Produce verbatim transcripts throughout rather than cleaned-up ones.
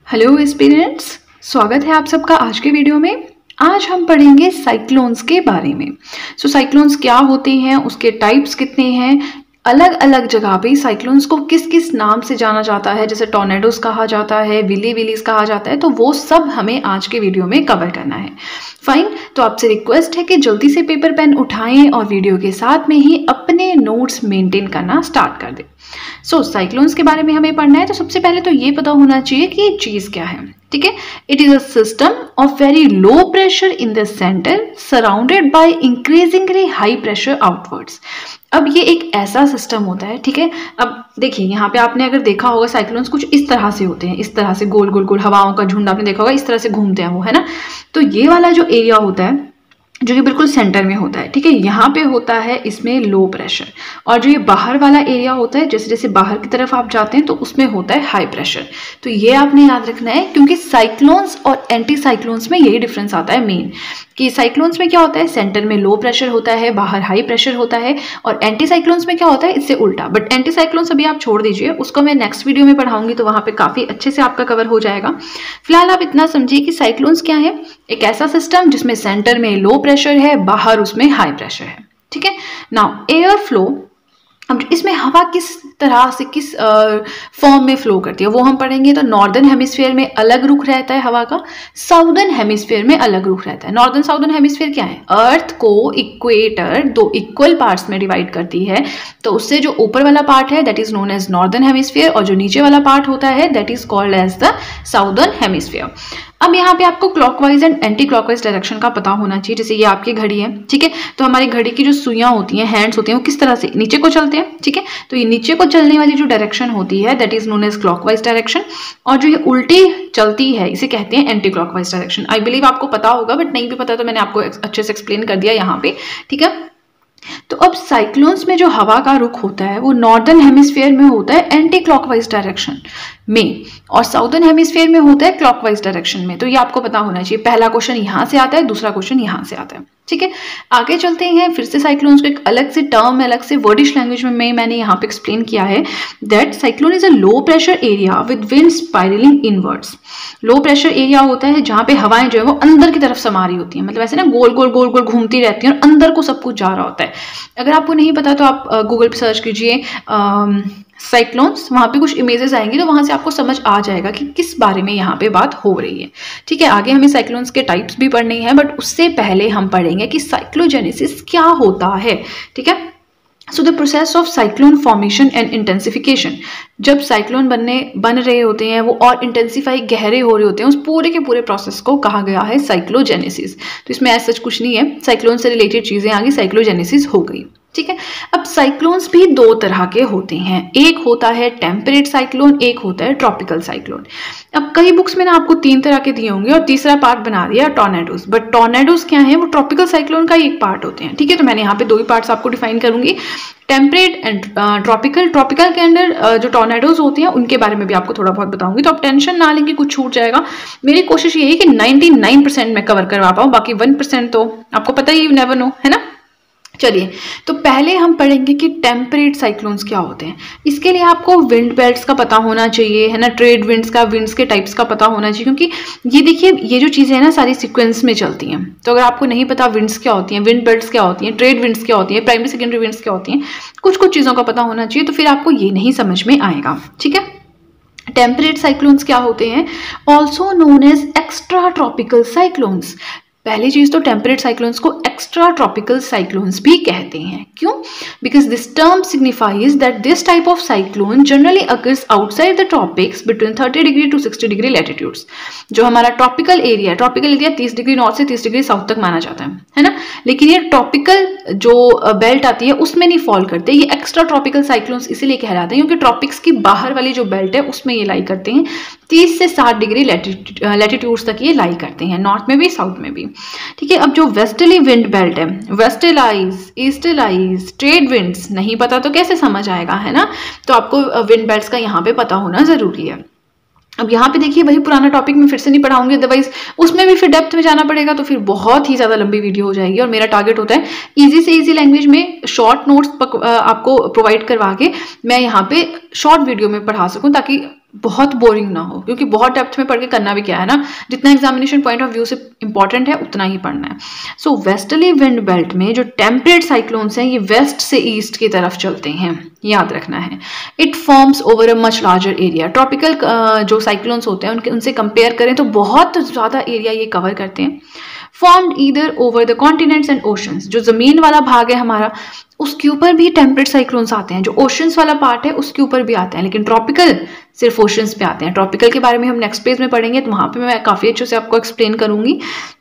Hello aspirants, स्वागत है आप सबका आज के वीडियो में। आज हम पढ़ेंगे साइक्लोन्स के बारे में। सो so, साइक्लोन्स क्या होते हैं, उसके टाइप्स कितने हैं, अलग अलग जगह पे साइक्लोन्स को किस किस नाम से जाना जाता है, जैसे टॉर्नेडोज कहा जाता है, विली विलीज कहा जाता है, तो वो सब हमें आज के वीडियो में कवर करना है। फाइन, तो आपसे रिक्वेस्ट है कि जल्दी से पेपर पेन उठाएं और वीडियो के साथ में ही अपने नोट्स मेंटेन करना स्टार्ट कर दें। सो so, साइक्लोन्स के बारे में हमें पढ़ना है, तो सबसे पहले तो ये पता होना चाहिए कि ये चीज़ क्या है। ठीक है, it is a system of very low pressure in the centre surrounded by increasingly high pressure outwards. अब ये एक ऐसा सिस्टम होता है, ठीक है। अब देखिए यहाँ पे आपने अगर देखा होगा साइक्लोन्स कुछ इस तरह से होते हैं, इस तरह से गोल गोल गोल हवाओं का झुंड आपने देखा होगा, इस तरह से घूमते हैं वो, है ना। तो ये वाला जो एरिया होता है जो कि बिल्कुल सेंटर में होता है, ठीक है, यहाँ पे होता है इसमें लो प्रेशर, और जो ये बाहर वाला एरिया होता है, जैसे जैसे बाहर की तरफ आप जाते हैं तो उसमें होता है हाई प्रेशर। तो ये आपने याद रखना है, क्योंकि साइक्लोन्स और एंटी साइक्लोन्स में यही डिफरेंस आता है मेन, कि साइक्लोन्स में क्या होता है, सेंटर में लो प्रेशर होता है, बाहर हाई प्रेशर होता है, और एंटी साइक्लोन्स में क्या होता है, इससे उल्टा। बट एंटी साइक्लोन्स अभी आप छोड़ दीजिए, उसको मैं नेक्स्ट वीडियो में पढ़ाऊंगी, तो वहां पे काफी अच्छे से आपका कवर हो जाएगा। फिलहाल आप इतना समझिए कि साइक्लोन्स क्या है, एक ऐसा सिस्टम जिसमें सेंटर में लो प्रेशर है, बाहर उसमें हाई प्रेशर है। ठीक है, नाउ एयर फ्लो, अब इसमें हवा किस तरह से किस फॉर्म में फ्लो करती है वो हम पढ़ेंगे। तो नॉर्दर्न हेमिस्फीयर में अलग रुख रहता है हवा का, साउदर्न हेमिस्फीयर में अलग रुख रहता है। नॉर्दर्न साउदर्न हेमिस्फीयर क्या है, अर्थ को इक्वेटर दो इक्वल पार्ट्स में डिवाइड करती है, तो उससे जो ऊपर वाला पार्ट है that is known as northern hemisphere, और जो नीचे वाला पार्ट होता है that is called as the southern hemisphere. अब यहाँ पे आपको clockwise and anti clockwise direction का पता होना चाहिए। जैसे ये आपकी घड़ी है, ठीक है, तो हमारी घड़ी की जो सुइयां होती हैं, हैंड्स होते हैं, वो किस तरह से नीचे को चलते हैं। ठीक है, तो ये नीचे को चलने वाली जो डायरेक्शन होती है that is known as clockwise direction, और जो ये उल्टी चलती है इसे कहते हैं anti clockwise direction. I believe आपको पता होगा, बट नहीं भी पता तो मैंने आपको अच्छे से एक्सप्लेन कर दिया यहाँ पे। ठीक है, तो अब साइक्लोन्स में जो हवा का रुख होता है वो नॉर्दर्न हेमिस्फीयर में होता है एंटी क्लॉकवाइज डायरेक्शन में, और साउदर्न हेमिस्फीयर में होता है क्लॉकवाइज डायरेक्शन में। तो ये आपको पता होना चाहिए। पहला क्वेश्चन यहाँ से आता है, दूसरा क्वेश्चन यहाँ से आता है। ठीक है, आगे चलते हैं। फिर से साइक्लोन्स को एक अलग से टर्म, अलग से वर्डिश लैंग्वेज में मैंने यहाँ पे एक्सप्लेन किया है that cyclone is a low pressure area with wind spiralling inwards. Low pressure area होता है जहाँ पे हवाएं जो है वो अंदर की तरफ समा रही होती हैं, मतलब ऐसे ना गोल गोल गोल गोल घूमती रहती हैं और अंदर को सब कुछ जा रहा होता है। अगर आपको नहीं पता तो आप गूगल पे सर्च कीजिए साइक्लोन्स, वहाँ पे कुछ इमेजेस आएंगी, तो वहाँ से आपको समझ आ जाएगा कि किस बारे में यहाँ पे बात हो रही है। ठीक है, आगे हमें साइक्लोन्स के टाइप्स भी पढ़ने हैं, बट उससे पहले हम पढ़ेंगे कि साइक्लोजेनेसिस क्या होता है। ठीक है, so the process of cyclone formation and intensification. जब साइक्लोन बनने बन रहे होते हैं वो और इंटेंसिफाई गहरे हो रहे होते हैं, उस पूरे के पूरे प्रोसेस को कहा गया है साइक्लोजेनेसिस। तो इसमें ऐसा कुछ नहीं है, साइक्लोन से रिलेटेड चीजें आगे साइक्लोजेनेसिस हो गई। ठीक है, अब साइक्लोन्स भी दो तरह के होते हैं, एक होता है टेम्परेट साइक्लोन, एक होता है ट्रॉपिकल साइक्लोन। अब कई बुक्स में ना आपको तीन तरह के दिए होंगे और तीसरा पार्ट बना दिया टॉर्नेडोज, बट टॉर्नेडोज क्या है, वो ट्रॉपिकल साइक्लोन का ही एक पार्ट होते हैं। ठीक है, तो मैंने यहाँ पे दो ही पार्ट्स आपको डिफाइन करूंगी, टेम्परेट एंड ट्रॉपिकल। ट्रॉपिकल के अंदर जो टॉर्नेडोज होती हैं उनके बारे में भी आपको थोड़ा बहुत बताऊंगी, तो आप टेंशन ना लेंगे कुछ छूट जाएगा। मेरी कोशिश ये है कि निन्यानवे परसेंट मैं कवर करवा पाऊँ, बाकी वन परसेंट तो आपको पता ही, नेवर नो, है ना। चलिए, तो पहले हम पढ़ेंगे कि टेम्परेट साइक्लोन्स क्या होते हैं। इसके लिए आपको विंड बेल्ट्स का पता होना चाहिए, है ना, ट्रेड विंड्स का, विंड्स के टाइप्स का पता होना चाहिए, क्योंकि ये देखिए ये जो चीज़ें हैं ना सारी सीक्वेंस में चलती हैं। तो अगर आपको नहीं पता विंड्स क्या होती हैं, विंड बेल्ट्स क्या होती हैं, ट्रेड विंड्स क्या होती हैं, प्राइमरी सेकेंडरी विंड्स क्या होती हैं, कुछ कुछ चीज़ों का पता होना चाहिए, तो फिर आपको ये नहीं समझ में आएगा। ठीक है, टेम्परेट साइक्लोन्स क्या होते हैं, also known as extra tropical cyclones. पहली चीज तो टेम्परेट साइक्लोन्स को एक्स्ट्रा ट्रॉपिकल साइक्लोन्स भी कहते हैं। क्यों? Because this term signifies that this type of cyclone generally occurs outside the tropics between thirty degree to sixty degree latitudes. जो हमारा ट्रॉपिकल एरिया, ट्रॉपिकल एरिया तीस डिग्री नॉर्थ से तीस डिग्री साउथ तक माना जाता है, है ना, लेकिन ये ट्रॉपिकल जो बेल्ट आती है उसमें नहीं फॉल करते। ये एक्स्ट्रा ट्रॉपिकल साइक्लोन्स इसीलिए कहलाते हैं क्योंकि ट्रॉपिक्स की बाहर वाली जो बेल्ट है उसमें ये लाई करते हैं, तीस से साठ डिग्री लैटिट्यूड्स तक ये लाई करते हैं, नॉर्थ में भी साउथ में भी। ठीक है, अब जो वेस्टर्ली विंड बेल्ट है, वेस्टर्लाइज, ईस्टर्लाइज, ट्रेड विंड्स, नहीं पता तो कैसे समझ आएगा, है ना। तो आपको विंड बेल्ट्स का यहाँ पे पता होना जरूरी है। अब यहाँ पे देखिए वही पुराना टॉपिक मैं फिर से नहीं पढ़ाऊंगी, अदरवाइज उसमें भी फिर डेप्थ में जाना पड़ेगा तो फिर बहुत ही ज़्यादा लंबी वीडियो हो जाएगी। और मेरा टारगेट होता है इजी से इजी लैंग्वेज में शॉर्ट नोट्स आपको प्रोवाइड करवा के मैं यहाँ पे शॉर्ट वीडियो में पढ़ा सकूँ, ताकि बहुत बोरिंग ना हो, क्योंकि बहुत डेप्थ में पढ़ के करना भी क्या है ना, जितना एग्जामिनेशन पॉइंट ऑफ व्यू से इंपॉर्टेंट है उतना ही पढ़ना है। सो वेस्टर्ली विंड बेल्ट में जो टेम्परेट साइक्लोन्स हैं ये वेस्ट से ईस्ट की तरफ चलते हैं, याद रखना है। It forms over a much larger area. Tropical जो साइक्लोन्स होते हैं उनके उनसे कंपेयर करें तो बहुत ज़्यादा एरिया ये कवर करते हैं। Formed either over the continents and oceans. जो जमीन वाला भाग है हमारा उसके ऊपर भी टेम्परेट साइक्लोन्स आते हैं, जो ओशंस वाला पार्ट है उसके ऊपर भी आते हैं, लेकिन ट्रॉपिकल सिर्फ ओशंस पे आते हैं। ट्रॉपिकल के बारे में हम नेक्स्ट पेज में पढ़ेंगे तो वहां पे मैं काफी अच्छे से आपको एक्सप्लेन करूंगी।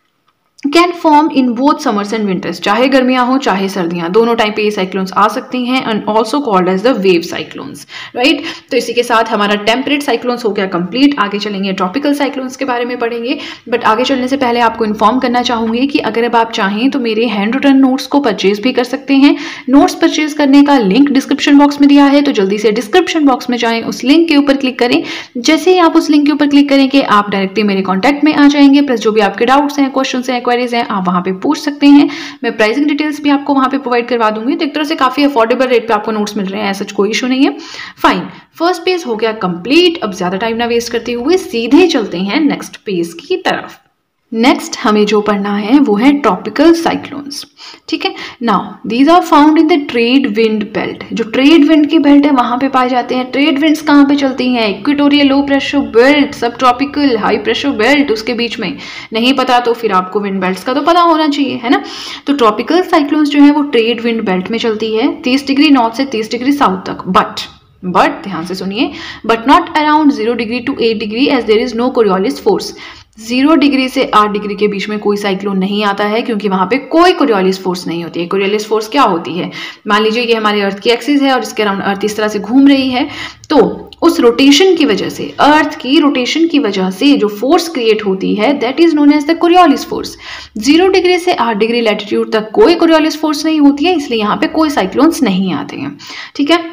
Can form in both summers and winters. चाहे गर्मियां हो चाहे सर्दियां, दोनों टाइम पे ये साइक्लोन्स आ सकती हैं, and also called as the wave cyclones, right. तो इसी के साथ हमारा टेम्परेट साइक्लोन्स हो गया कंप्लीट। आगे चलेंगे ट्रॉपिकल साइक्लोन्स के बारे में पढ़ेंगे, बट आगे चलने से पहले आपको इन्फॉर्म करना चाहूंगी कि अगर अब आप चाहें तो मेरे हैंड रिटन नोट्स को परचेज भी कर सकते हैं। नोट्स परचेज करने का लिंक डिस्क्रिप्शन बॉक्स में दिया है, तो जल्दी से डिस्क्रिप्शन बॉक्स में जाएं, उस लिंक के ऊपर क्लिक करें। जैसे ही आप उस लिंक के ऊपर क्लिक करेंगे आप डायरेक्टली मेरे कॉन्टैक्ट में आ जाएंगे, प्लस जो भी आपके डाउट्स हैं, क्वेश्चन हैं, क्वेरीज हैं, आप वहां पे पूछ सकते हैं। मैं प्राइसिंग डिटेल्स भी आपको वहां पे प्रोवाइड करवा दूंगी। तो एक तरह से काफी अफोर्डेबल रेट पे आपको नोट्स मिल रहे हैं, ऐसा कोई इशू नहीं है। फाइन, फर्स्ट पेज हो गया कंप्लीट। अब ज्यादा टाइम ना वेस्ट करते हुए सीधे चलते हैं नेक्स्ट पेज की तरफ। नेक्स्ट हमें जो पढ़ना है वो है ट्रॉपिकल साइक्लोन्स, ठीक है। Now these are found in the trade wind belt. जो ट्रेड विंड की बेल्ट है वहां पे पाए जाते हैं। ट्रेड विंड्स कहाँ पे चलती हैं? Equatorial low pressure belt, sub tropical high pressure belt, उसके बीच में। नहीं पता तो फिर आपको विंड बेल्ट्स का तो पता होना चाहिए, है ना। तो ट्रॉपिकल साइक्लोन्स जो है वो ट्रेड विंड बेल्ट में चलती है, तीस डिग्री नॉर्थ से तीस डिग्री साउथ तक। बट बट ध्यान से सुनिए, but not around zero degree to eight degree as there is no Coriolis force. Zero degree से आठ डिग्री के बीच में कोई साइक्लोन नहीं आता है, क्योंकि वहां पे कोई कोरियोलिस फोर्स नहीं होती है। कोरियोलिस फोर्स क्या होती है? मान लीजिए कि हमारे अर्थ की एक्सिस है और इसके अराउंड अर्थ इस तरह से घूम रही है, तो उस रोटेशन की वजह से, अर्थ की रोटेशन की वजह से जो फोर्स क्रिएट होती है that is known as the Coriolis force. Zero degree से आठ डिग्री लैटिट्यूड तक कोई कोरियोलिस फोर्स नहीं होती है, इसलिए यहाँ पे कोई साइक्लोन्स नहीं आते हैं, ठीक है।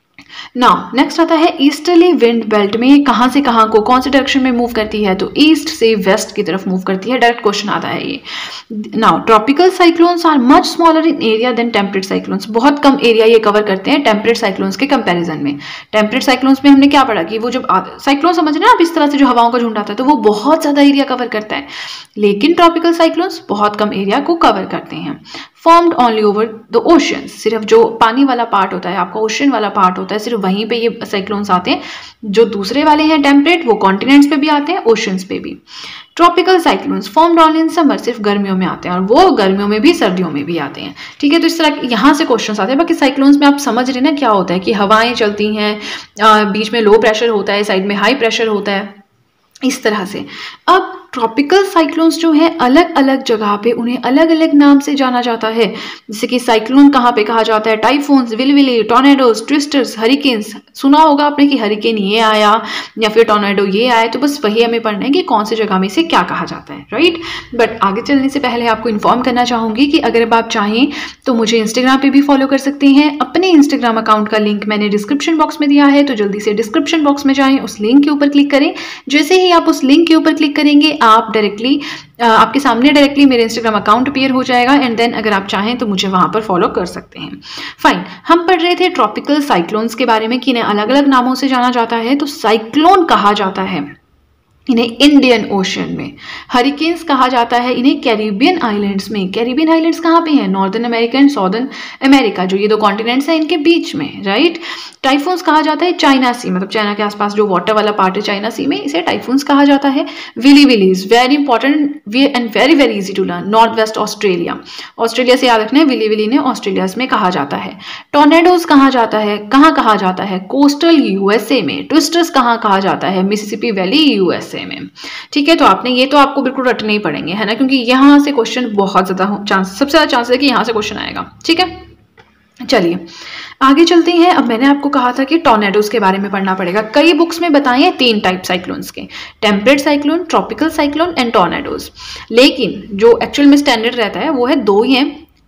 नाउ नेक्स्ट आता है ईस्टर्ली विंड बेल्ट में कहां से कहां को, कौन से डायरेक्शन में मूव करती है? तो ईस्ट से वेस्ट की तरफ मूव करती है। डायरेक्ट क्वेश्चन आता है ये। Now tropical cyclones are much smaller in area than temperate cyclones. बहुत कम एरिया ये कवर करते हैं टेम्परेट साइक्लोन्स के कंपैरिजन में। टेम्परेट साइक्लोन्स में हमने क्या पढ़ा कि वो जब साइक्लोन समझ रहे हैं आप, इस तरह से जो हवाओं का झुंड आता है तो वो बहुत ज्यादा एरिया कवर करता है, लेकिन ट्रॉपिकल साइक्लोन्स बहुत कम एरिया को कवर करते हैं। Formed only over the ocean. सिर्फ जो पानी वाला पार्ट होता है, आपका ओशन वाला पार्ट होता है, सिर्फ वहीं पे ये साइक्लोन्स आते हैं। जो दूसरे वाले हैं टेम्परेट, वो कॉन्टिनेंट्स पे भी आते हैं, ओशंस पे भी। Tropical cyclones formed only in summer, सिर्फ गर्मियों में आते हैं, और वो गर्मियों में भी सर्दियों में भी आते हैं, ठीक है। तो इस तरह यहाँ से क्वेश्चंस आते हैं। बाकी साइक्लोन्स में आप समझ रहे हैं ना क्या होता है कि हवाएं चलती हैं, बीच में लो प्रेशर होता है, साइड में हाई प्रेशर होता है, इस तरह से। अब ट्रॉपिकल साइक्लोन्स जो है अलग अलग जगह पे उन्हें अलग अलग नाम से जाना जाता है। जैसे कि साइक्लोन कहाँ पे कहा जाता है? Typhoons, willy willies, tornadoes, twisters, hurricanes. सुना होगा आपने कि हरिकेन ये आया या फिर टॉर्नेडो ये आया, तो बस वही हमें पढ़ना है कि कौन सी जगह में से क्या कहा जाता है, राइट। बट आगे चलने से पहले आपको इन्फॉर्म करना चाहूंगी कि अगर आप चाहें तो मुझे इंस्टाग्राम पे भी फॉलो कर सकते हैं। अपने इंस्टाग्राम अकाउंट का लिंक मैंने डिस्क्रिप्शन बॉक्स में दिया है, तो जल्दी से डिस्क्रिप्शन बॉक्स में जाएं, उस लिंक के ऊपर क्लिक करें। जैसे ही आप उस लिंक के ऊपर क्लिक करेंगे आप डायरेक्टली आपके सामने डायरेक्टली मेरे इंस्टाग्राम अकाउंट अपीयर हो जाएगा, एंड देन अगर आप चाहें तो मुझे वहां पर फॉलो कर सकते हैं। फाइन, हम पढ़ रहे थे ट्रॉपिकल साइक्लोन्स के बारे में कि इन्हें अलग अलग नामों से जाना जाता है। तो साइक्लोन कहा जाता है इन्हें इंडियन ओशन में, हरिकेन्स कहा जाता है इन्हें कैरिबियन आइलैंड्स में। कैरिबियन आइलैंड्स कहाँ पे हैं? Northern America and southern America, जो ये दो कॉन्टिनेंट्स हैं इनके बीच में, राइट। टाइफून्स कहा जाता है चाइना सी, मतलब चाइना के आसपास जो वाटर वाला पार्ट है चाइना सी में, इसे टाइफून्स कहा जाता है। Willy willies, very important and very very easy to learn, north west Australia, Australia से याद रखना है, विली विली ने ऑस्ट्रेलिया में कहा जाता है। टॉर्नेडोज कहा जाता है, कहाँ कहा जाता है? कोस्टल यूएसए में। ट्विस्टर्स कहाँ कहा जाता है? मिसिसिपी वैली यूएसए में, ठीक है। तो आपने ये तो आपको बिल्कुल रटने ही पड़ेंगे, है ना, क्योंकि यहां से क्वेश्चन बहुत ज्यादा चांस, सबसे ज्यादा चांस है कि यहां से क्वेश्चन आएगा, ठीक है। चलिए आगे चलते हैं। अब मैंने आपको कहा था कि टॉर्नेडोज के बारे में पढ़ना पड़ेगा। कई बुक्स में बताए हैं तीन टाइप साइक्लोन्स के, temperate cyclone, tropical cyclone and tornadoes, लेकिन जो एक्चुअल में स्टैंडर्ड रहता है वो है दो ही हैं,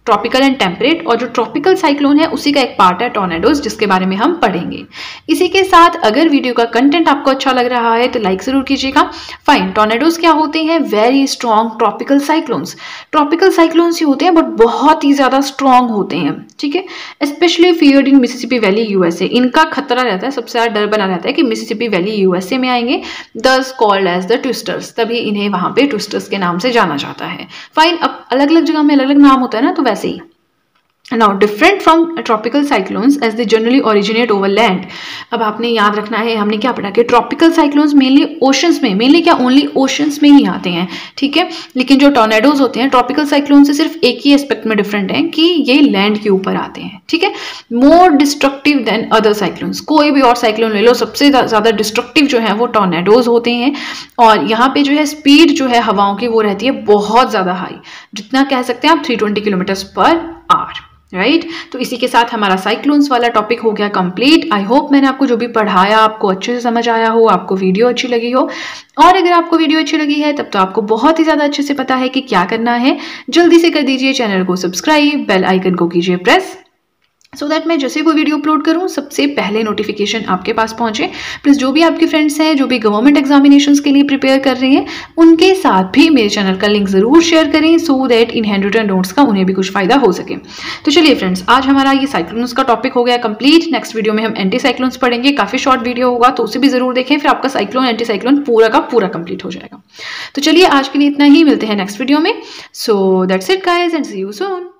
ट्रॉपिकल एंड टेम्परेट, और जो ट्रॉपिकल साइक्लोन है उसी का एक पार्ट है टॉर्नेडोज, जिसके बारे में हम पढ़ेंगे। इसी के साथ अगर वीडियो का कंटेंट आपको अच्छा लग रहा है तो लाइक जरूर कीजिएगा। फाइन, टॉर्नेडोज क्या होते हैं? Very strong tropical cyclones. Tropical cyclones ही होते हैं बट बहुत ही ज्यादा स्ट्रॉन्ग होते हैं, ठीक है। Specially feared in Mississippi valley USA. इनका खतरा रहता है, सबसे ज्यादा डर बना रहता है कि मिसिसिपी वैली यूएसए में आएंगे, दस कॉल्ड एज द ट्विस्टर्स, तभी इन्हें वहां पे ट्विस्टर्स के नाम से जाना जाता है। फाइन, अब अलग अलग जगह में अलग अलग नाम होता है ना, तो वैसे ही Now different from tropical cyclones as they generally originate over land। अब आपने याद रखना है, हमने क्या पढ़ा कि ट्रॉपिकल साइक्लोन्स मेनली ओशंस में, मेनली क्या ओनली ओशंस में ही आते हैं, ठीक है। लेकिन जो टॉर्नेडोज होते हैं ट्रॉपिकल साइक्लोन से सिर्फ एक ही एस्पेक्ट में डिफरेंट है कि ये लैंड के ऊपर आते हैं, ठीक है। More destructive than other cyclones. कोई भी और साइक्लोन ले लो, सबसे ज्यादा डिस्ट्रक्टिव जो है वो टॉर्नेडोज होते हैं। और यहाँ पे जो है स्पीड जो है हवाओं की वो रहती है बहुत ज्यादा हाई, जितना कह सकते हैं आप three twenty kilometre per hour, right right? तो इसी के साथ हमारा साइक्लोन्स वाला टॉपिक हो गया कंप्लीट। आई होप मैंने आपको जो भी पढ़ाया आपको अच्छे से समझ आया हो, आपको वीडियो अच्छी लगी हो। और अगर आपको वीडियो अच्छी लगी है तब तो आपको बहुत ही ज़्यादा अच्छे से पता है कि क्या करना है। जल्दी से कर दीजिए चैनल को सब्सक्राइब, बेल आइकन को कीजिए प्रेस, सो so दैट मैं जैसे कोई वीडियो अपलोड करूं सबसे पहले नोटिफिकेशन आपके पास पहुंचे। प्लस जो भी आपके फ्रेंड्स हैं जो भी गवर्नमेंट एग्जामिनेशंस के लिए प्रिपेयर कर रहे हैं उनके साथ भी मेरे चैनल का लिंक जरूर शेयर करें, सो दैट इन हैंड रिटन नोट्स का उन्हें भी कुछ फायदा हो सके। तो चलिए फ्रेंड्स, आज हमारा ये साइक्लोन्स का टॉपिक हो गया कंप्लीट। नेक्स्ट वीडियो में हम एंटी साइक्लोन्स पढ़ेंगे, काफी शॉर्ट वीडियो होगा तो उसे भी जरूर देखें, फिर आपका साइक्लोन एंटी साइक्लोन पूरा का पूरा कंप्लीट हो जाएगा। तो चलिए आज के लिए इतना ही, मिलते हैं नेक्स्ट वीडियो में। So that's it guys and see you soon.